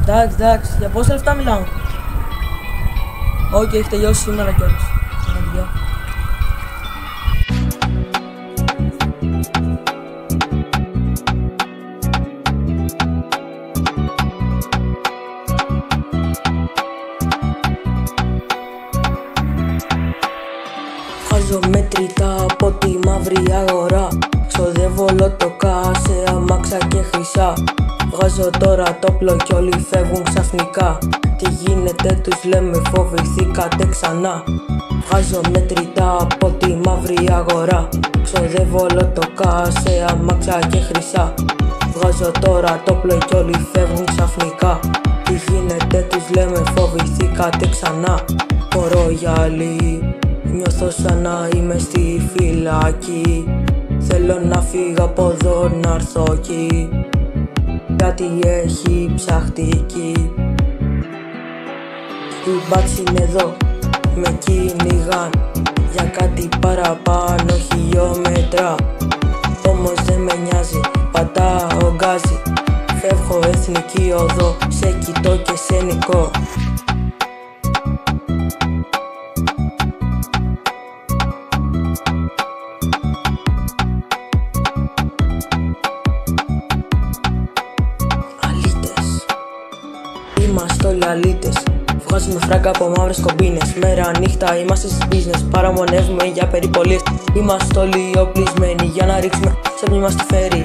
Εντάξει, για πόσα λεφτά μιλάω? Όχι, έχει τελειώσει σήμερα κιόλας. Γεια. Βγάζω μετρητά από τη μαύρη αγορά. Ξοδεύω όλο το σε αμάξα και χρυσά. Βγάζω τώρα το όπλο κι όλοι φεύγουν ξαφνικά. Τι γίνεται τους λέμε, φοβηθήκατε ξανά. Βγάζω μετρητά από τη μαύρη αγορά. Ξοδεύω όλο το σε αμάξα και χρυσά. Βγάζω τώρα το όπλο κι όλοι φεύγουν ξαφνικά. Τι γίνεται τους λέμε, φοβηθήκατε ξανά. Χωρώ γυαλί, νιώθω σαν να είμαι στη φυλακή. Θέλω να φύγω από εδώ, να έρθω εκεί. Κάτι έχει ψαχτική. Οι μπάτς είναι εδώ, με κυνηγάν για κάτι παραπάνω χιλιόμετρα. Όμως δεν με νοιάζει, πατάω γκάζι. Φεύγω εθνική οδό, σε κοιτώ και σε νικώ. Είμαστε όλοι αλήτες, βγάζουμε φράγκα από μαύρες κομπίνες. Μέρα νύχτα είμαστε στις business, παραμονεύουμε για περιπολίες. Είμαστε όλοι οπλισμένοι για να ρίξουμε σε όποιον μας τη φέρει.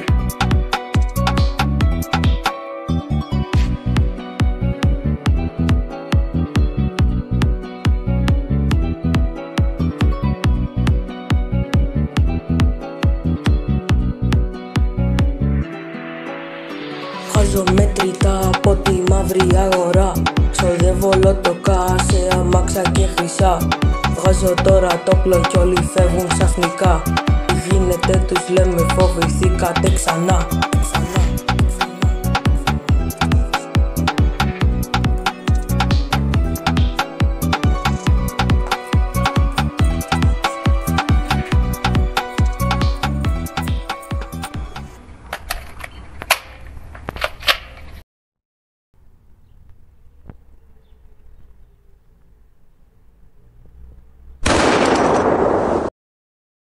Βγάζω μετρητά από τη μαύρη αγορά. Ξοδεύω όλο το σε αμάξα και χρυσά. Βγάζω τώρα το όπλο κι όλοι φεύγουν ξαφνικά. Τι γίνεται τους λέμε, φοβηθήκατε ξανά.